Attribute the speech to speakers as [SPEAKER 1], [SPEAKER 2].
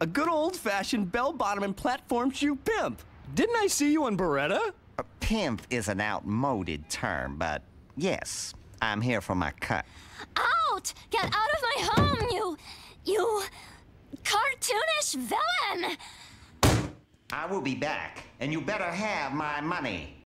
[SPEAKER 1] A good old-fashioned bell-bottom and platform shoe pimp. Didn't I see you on Beretta?
[SPEAKER 2] A pimp is an outmoded term, but yes, I'm here for my cut.
[SPEAKER 3] Out! Get out of my home, you cartoonish villain!
[SPEAKER 2] I will be back, and you better have my money.